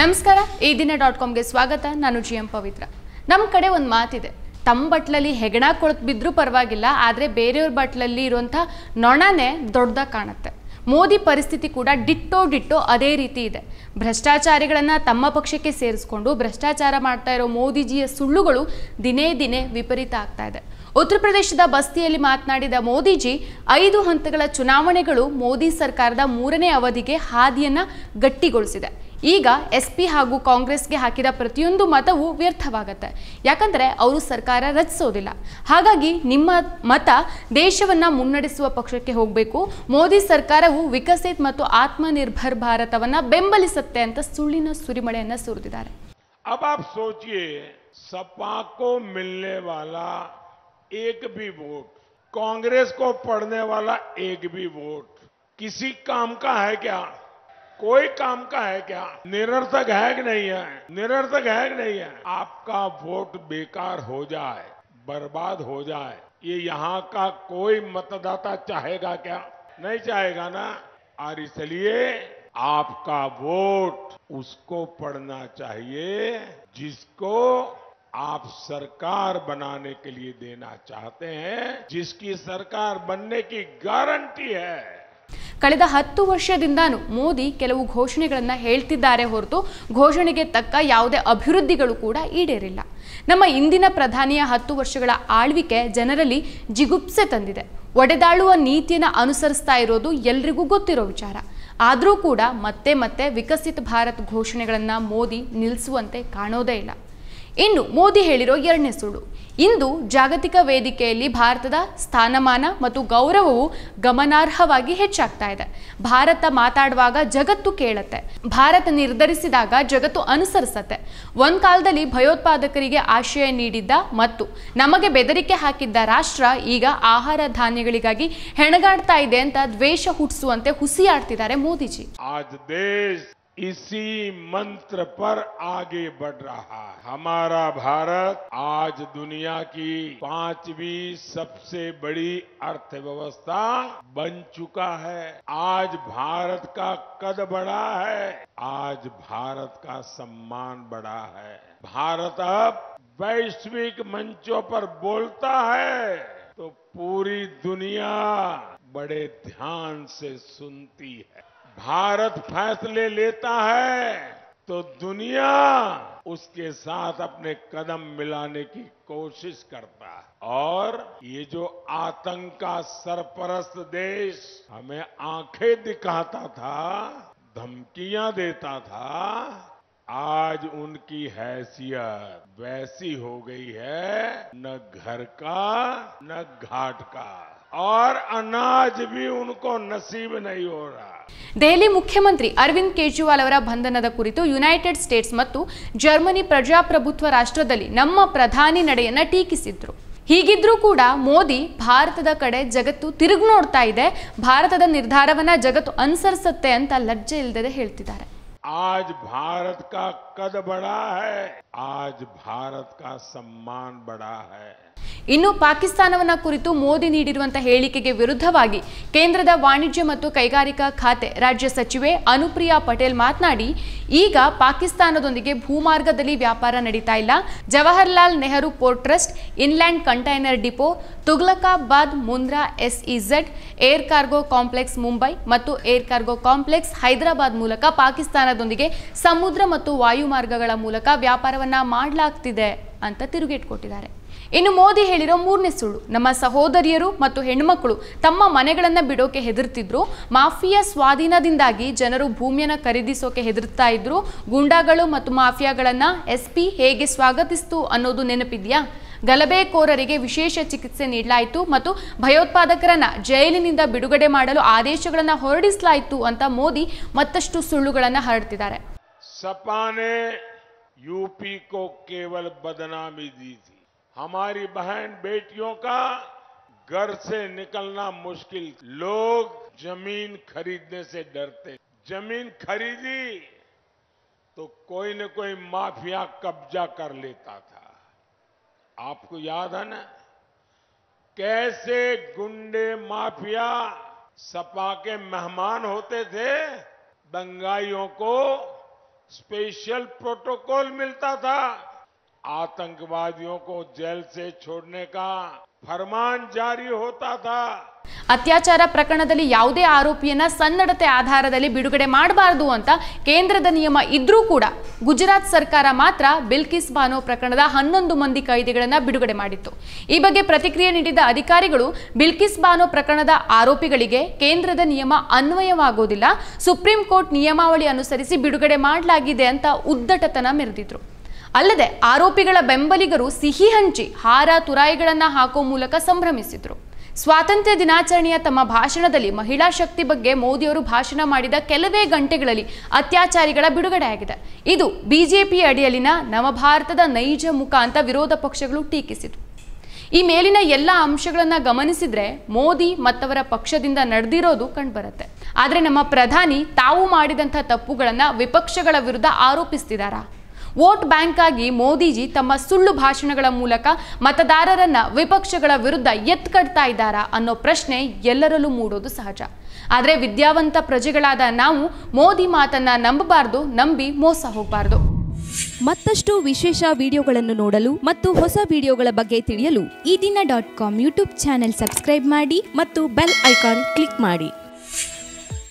ನಮಸ್ಕಾರ ಈ ದಿನ.comಗೆ ಸ್ವಾಗತ. ನಾನು ಜಿಎಂ ಪವಿತ್ರ. ನಮ್ಮ ಕಡೆ ಒಂದು ಮಾತಿದೆ, ತಮ್ಮ ಬಟ್ಲಲ್ಲಿ ಹೆಗಣ ಕೊಳತು ಬಿದ್ರೂ ಪರವಾಗಿಲ್ಲ, ಆದರೆ ಬೇರೆಯವ್ರ ಬಟ್ಲಲ್ಲಿ ಇರುವಂಥ ನೊಣನೇ ದೊಡ್ಡದಾಗಿ ಕಾಣುತ್ತೆ. ಮೋದಿ ಪರಿಸ್ಥಿತಿ ಕೂಡ ಡಿಟ್ಟೋ ಅದೇ ರೀತಿ ಇದೆ. ಭ್ರಷ್ಟಾಚಾರಿಗಳನ್ನು ತಮ್ಮ ಪಕ್ಷಕ್ಕೆ ಸೇರಿಸ್ಕೊಂಡು ಭ್ರಷ್ಟಾಚಾರ ಮಾಡ್ತಾ ಇರೋ ಮೋದಿಜಿಯ ಸುಳ್ಳುಗಳು ದಿನೇ ದಿನೇ ವಿಪರೀತ ಆಗ್ತಾ ಇದೆ. ಉತ್ತರ ಪ್ರದೇಶದ ಬಸ್ತಿಯಲ್ಲಿ ಮಾತನಾಡಿದ ಮೋದಿಜಿ 5 ಹಂತಗಳ ಚುನಾವಣೆಗಳು ಮೋದಿ ಸರ್ಕಾರದ 3ನೇ ಅವಧಿಗೆ ಹಾದಿಯನ್ನು ಗಟ್ಟಿಗೊಳಿಸಿದೆ. ಈಗ ಎಸ್ಪಿ ಹಾಗೂ ಕಾಂಗ್ರೆಸ್ಗೆ ಹಾಕಿದ ಪ್ರತಿಯೊಂದು ಮತವೂ ವ್ಯರ್ಥವಾಗುತ್ತೆ, ಯಾಕಂದರೆ ಅವರು ಸರ್ಕಾರ ರಚಿಸೋದಿಲ್ಲ. ಹಾಗಾಗಿ ನಿಮ್ಮ ಮತ ದೇಶವನ್ನು ಮುನ್ನಡೆಸುವ ಪಕ್ಷಕ್ಕೆ ಹೋಗಬೇಕು. ಮೋದಿ ಸರ್ಕಾರವು ವಿಕಸಿತ್ ಮತ್ತು ಆತ್ಮನಿರ್ಭರ್ ಭಾರತವನ್ನು ಬೆಂಬಲಿಸುತ್ತೆ ಅಂತ ಸುಳ್ಳಿನ ಸುರಿಮಳೆಯನ್ನು ಸುರಿದಿದ್ದಾರೆ. अब आप सोचिए, सपा को मिलने वाला एक भी वोट, कांग्रेस को पड़ने वाला एक भी वोट किसी काम का है क्या? कोई काम का है क्या? निरर्थक है कि नहीं है? निरर्थक है कि नहीं है? आपका वोट बेकार हो जाए, बर्बाद हो जाए, ये यहाँ का कोई मतदाता चाहेगा क्या? नहीं चाहेगा ना। और इसलिए आपका वोट उसको पड़ना चाहिए जिसको आप सरकार बनाने के लिए देना चाहते हैं, जिसकी सरकार बनने की गारंटी है. ಕಳೆದ 10 ವರ್ಷದಿಂದಾನು ಮೋದಿ ಕೆಲವು ಘೋಷಣೆಗಳನ್ನು ಹೇಳ್ತಿದ್ದಾರೆ ಹೊರತು ಘೋಷಣೆಗೆ ತಕ್ಕ ಯಾವುದೇ ಅಭಿವೃದ್ಧಿಗಳು ಕೂಡ ಈಡೇರಿಲ್ಲ. ನಮ್ಮ ಇಂದಿನ ಪ್ರಧಾನಿಯ 10 ವರ್ಷಗಳ ಆಳ್ವಿಕೆ ಜನರಲ್ಲಿ ಜಿಗುಪ್ಸೆ ತಂದಿದೆ. ಒಡೆದಾಳುವ ನೀತಿಯನ್ನು ಅನುಸರಿಸ್ತಾ ಇರೋದು ಎಲ್ರಿಗೂ ಗೊತ್ತಿರೋ ವಿಚಾರ. ಆದರೂ ಕೂಡ ಮತ್ತೆ ವಿಕಸಿತ ಭಾರತ್ ಘೋಷಣೆಗಳನ್ನು ಮೋದಿ ನಿಲ್ಲಿಸುವಂತೆ ಕಾಣೋದೇ ಇಲ್ಲ. ಇನ್ನು ಮೋದಿ ಹೇಳಿರೋ 2ನೇ ಸುಳ್ಳು, ಇಂದು ಜಾಗತಿಕ ವೇದಿಕೆಯಲ್ಲಿ ಭಾರತದ ಸ್ಥಾನಮಾನ ಮತ್ತು ಗೌರವವು ಗಮನಾರ್ಹವಾಗಿ ಹೆಚ್ಚಾಗ್ತಾ ಇದೆ. ಭಾರತ ಮಾತಾಡುವಾಗ ಜಗತ್ತು ಕೇಳುತ್ತೆ, ಭಾರತ ನಿರ್ಧರಿಸಿದಾಗ ಜಗತ್ತು ಅನುಸರಿಸುತ್ತೆ. ಒಂದು ಕಾಲದಲ್ಲಿ ಭಯೋತ್ಪಾದಕರಿಗೆ ಆಶ್ರಯ ನೀಡಿದ್ದ ಮತ್ತು ನಮಗೆ ಬೆದರಿಕೆ ಹಾಕಿದ್ದ ರಾಷ್ಟ್ರ ಈಗ ಆಹಾರ ಧಾನ್ಯಗಳಿಗಾಗಿ ಹೆಣಗಾಡ್ತಾ ಇದೆ ಅಂತ ದ್ವೇಷ ಹುಟ್ಟಿಸುವಂತೆ ಹುಸಿಯಾಡ್ತಿದ್ದಾರೆ ಮೋದಿಜಿ. इसी मंत्र पर आगे बढ़ रहा है. हमारा भारत आज दुनिया की 5वीं सबसे बड़ी अर्थव्यवस्था बन चुका है. आज भारत का कद बढ़ा है, आज भारत का सम्मान बढ़ा है. भारत अब वैश्विक मंचों पर बोलता है तो पूरी दुनिया बड़े ध्यान से सुनती है. भारत फैसले लेता है तो दुनिया उसके साथ अपने कदम मिलाने की कोशिश करता है. और ये जो आतंक का सरपरस्त देश हमें आंखें दिखाता था, धमकियां देता था, आज उनकी हैसियत वैसी हो गई है, न घर का न घाट का, और अनाज भी उनको नसीब नहीं हो रहा. ದೆಹಲಿ ಮುಖ್ಯಮಂತ್ರಿ ಅರವಿಂದ್ ಕೇಜ್ರಿವಾಲ್ ಅವರ ಬಂಧನದ ಕುರಿತು ಯುನೈಟೆಡ್ ಸ್ಟೇಟ್ಸ್ ಮತ್ತು ಜರ್ಮನಿ ಪ್ರಜಾಪ್ರಭುತ್ವ ರಾಷ್ಟ್ರದಲ್ಲಿ ನಮ್ಮ ಪ್ರಧಾನಿ ನಡೆಯನ್ನ ಟೀಕಿಸಿದ್ರು. ಹೀಗಿದ್ರೂ ಕೂಡ ಮೋದಿ ಭಾರತದ ಕಡೆ ಜಗತ್ತು ತಿರುಗಿ ನೋಡ್ತಾ ಇದೆ, ಭಾರತದ ನಿರ್ಧಾರವನ್ನ ಜಗತ್ತು ಅನುಸರಿಸುತ್ತೆ ಅಂತ ಲಜ್ಜೆ ಇಲ್ಲದೆ ಹೇಳ್ತಿದ್ದಾರೆ. आज भारत का कद बढ़ा है, आज भारत का सम्मान बढ़ा है. ಇನ್ನು ಪಾಕಿಸ್ತಾನವನ್ನ ಕುರಿತು ಮೋದಿ ನೀಡಿರುವಂತಹ ಹೇಳಿಕೆಗೆ ವಿರುದ್ಧವಾಗಿ ಕೇಂದ್ರದ ವಾಣಿಜ್ಯ ಮತ್ತು ಕೈಗಾರಿಕಾ ಖಾತೆ ರಾಜ್ಯ ಸಚಿವೆ ಅನುಪ್ರಿಯಾ ಪಟೇಲ್ ಮಾತನಾಡಿ, ಈಗ ಪಾಕಿಸ್ತಾನದೊಂದಿಗೆ ಭೂಮಾರ್ಗದಲ್ಲಿ ವ್ಯಾಪಾರ ನಡೀತಾ ಇಲ್ಲ. Jawaharlal Nehru port trust, inland container depot, Tughlakabad Mundra SEZ, air cargo complex Mumbai ಮತ್ತು ಏರ್ ಕಾರ್ಗೋ ಕಾಂಪ್ಲೆಕ್ಸ್ ಹೈದರಾಬಾದ್ ಮೂಲಕ ಪಾಕಿಸ್ತಾನದೊಂದಿಗೆ ಸಮುದ್ರ ಮತ್ತು ವಾಯು ಮಾರ್ಗಗಳ ಮೂಲಕ ವ್ಯಾಪಾರವನ್ನ ಮಾಡಲಾಗ್ತಿದೆ ಅಂತ ತಿರುಗೇಟು ಕೊಟ್ಟಿದ್ದಾರೆ. ಇನ್ನು ಮೋದಿ ಹೇಳಿರೋ 3ನೇ ಸುಳ್ಳು, ನಮ್ಮ ಸಹೋದರಿಯರು ಮತ್ತು ಹೆಣ್ಣುಮಕ್ಕಳು ತಮ್ಮ ಮನೆಗಳನ್ನು ಬಿಡೋಕೆ ಹೆದರ್ತಿದ್ರು. ಮಾಫಿಯಾ ಸ್ವಾಧೀನದಿಂದಾಗಿ ಜನರು ಭೂಮಿಯನ್ನು ಖರೀದಿಸೋಕೆ ಹೆದರ್ತಾ ಇದ್ರು. ಗುಂಡಾಗಳು ಮತ್ತು ಮಾಫಿಯಾಗಳನ್ನ ಎಸ್ಪಿ ಹೇಗೆ ಸ್ವಾಗತಿಸ್ತು ಅನ್ನೋದು ನೆನಪಿದ್ಯಾ? ಗಲಭೆಕೋರರಿಗೆ ವಿಶೇಷ ಚಿಕಿತ್ಸೆ ನೀಡಲಾಯಿತು ಮತ್ತು ಭಯೋತ್ಪಾದಕರನ್ನ ಜೈಲಿನಿಂದ ಬಿಡುಗಡೆ ಮಾಡಲು ಆದೇಶಗಳನ್ನು ಹೊರಡಿಸಲಾಯಿತು ಅಂತ ಮೋದಿ ಮತ್ತಷ್ಟು ಸುಳ್ಳುಗಳನ್ನು ಹರಡ್ತಿದ್ದಾರೆ. सपा ने यूपी को केवल बदनामी दी थी. हमारी बहन बेटियों का घर से निकलना मुश्किल. लोग जमीन खरीदने से डरते. जमीन खरीदी तो कोई न कोई माफिया कब्जा कर लेता था. आपको याद है ना, कैसे गुंडे माफिया सपा के मेहमान होते थे, दंगाइयों को स्पेशल प्रोटोकॉल मिलता था। आतंकवादियों को जेल से छोड़ने का फरमान जारी होता था। ಅತ್ಯಾಚಾರ ಪ್ರಕರಣದಲ್ಲಿ ಯಾವುದೇ ಆರೋಪಿಯನ್ನ ಸನ್ನಡತೆ ಆಧಾರದಲ್ಲಿ ಬಿಡುಗಡೆ ಮಾಡಬಾರದು ಅಂತ ಕೇಂದ್ರದ ನಿಯಮ ಇದ್ರೂ ಕೂಡ ಗುಜರಾತ್ ಸರ್ಕಾರ ಮಾತ್ರ ಬಿಲ್ಕಿಸ್ ಬಾನೋ ಪ್ರಕರಣದ 11 ಮಂದಿ ಕೈದಿಗಳನ್ನ ಬಿಡುಗಡೆ ಮಾಡಿತ್ತು. ಈ ಬಗ್ಗೆ ಪ್ರತಿಕ್ರಿಯೆ ನೀಡಿದ ಅಧಿಕಾರಿಗಳು ಬಿಲ್ಕಿಸ್ ಬಾನೋ ಪ್ರಕರಣದ ಆರೋಪಿಗಳಿಗೆ ಕೇಂದ್ರದ ನಿಯಮ ಅನ್ವಯವಾಗೋದಿಲ್ಲ, ಸುಪ್ರೀಂ ಕೋರ್ಟ್ ನಿಯಮಾವಳಿ ಅನುಸರಿಸಿ ಬಿಡುಗಡೆ ಮಾಡಲಾಗಿದೆ ಅಂತ ಉದ್ದಟತನ ಮೆರೆದಿದ್ರು. ಅಲ್ಲದೆ ಆರೋಪಿಗಳ ಬೆಂಬಲಿಗರು ಸಿಹಿ ಹಂಚಿ ಹಾರ ತುರಾಯಿಗಳನ್ನ ಹಾಕೋ ಮೂಲಕ ಸಂಭ್ರಮಿಸಿದ್ರು. ಸ್ವಾತಂತ್ರ್ಯ ದಿನಾಚರಣೆಯ ತಮ್ಮ ಭಾಷಣದಲ್ಲಿ ಮಹಿಳಾ ಶಕ್ತಿ ಬಗ್ಗೆ ಮೋದಿಯವರು ಭಾಷಣ ಮಾಡಿದ ಕೆಲವೇ ಗಂಟೆಗಳಲ್ಲಿ ಅತ್ಯಾಚಾರಿಗಳ ಬಿಡುಗಡೆಯಾಗಿದೆ. ಇದು ಬಿಜೆಪಿ ಅಡಿಯಲ್ಲಿನ ನವಭಾರತದ ನೈಜ ಮುಖ ಅಂತ ವಿರೋಧ ಪಕ್ಷಗಳು ಟೀಕಿಸಿತು. ಈ ಮೇಲಿನ ಎಲ್ಲ ಅಂಶಗಳನ್ನ ಗಮನಿಸಿದ್ರೆ ಮೋದಿ ಮತ್ತವರ ಪಕ್ಷದಿಂದ ನಡೆದಿರೋದು ಕಂಡುಬರುತ್ತೆ. ಆದರೆ ನಮ್ಮ ಪ್ರಧಾನಿ ತಾವು ಮಾಡಿದಂಥ ತಪ್ಪುಗಳನ್ನ ವಿಪಕ್ಷಗಳ ವಿರುದ್ಧ ಆರೋಪಿಸ್ತಿದ್ದಾರಾ? ವೋಟ್ ಬ್ಯಾಂಕ್ ಆಗಿ ಮೋದಿಜಿ ತಮ್ಮ ಸುಳ್ಳು ಭಾಷಣಗಳ ಮೂಲಕ ಮತದಾರರನ್ನ ವಿಪಕ್ಷಗಳ ವಿರುದ್ಧ ಎತ್ಕಡ್ತಾ ಇದ್ದಾರಾ ಅನ್ನೋ ಪ್ರಶ್ನೆ ಎಲ್ಲರಲ್ಲೂ ಮೂಡೋದು ಸಹಜ. ಆದರೆ ವಿದ್ಯಾವಂತ ಪ್ರಜೆಗಳಾದ ನಾವು ಮೋದಿ ಮಾತನ್ನ ನಂಬಬಾರದು, ನಂಬಿ ಮೋಸ ಹೋಗಬಾರದು. ಮತ್ತಷ್ಟು ವಿಶೇಷ ವಿಡಿಯೋಗಳನ್ನು ನೋಡಲು ಮತ್ತು ಹೊಸ ವಿಡಿಯೋಗಳ ಬಗ್ಗೆ ತಿಳಿಯಲು EDina.com ಯೂಟ್ಯೂಬ್ ಚಾನೆಲ್ ಸಬ್ಸ್ಕ್ರೈಬ್ ಮಾಡಿ ಮತ್ತು ಬೆಲ್ ಐಕಾನ್ ಕ್ಲಿಕ್ ಮಾಡಿ.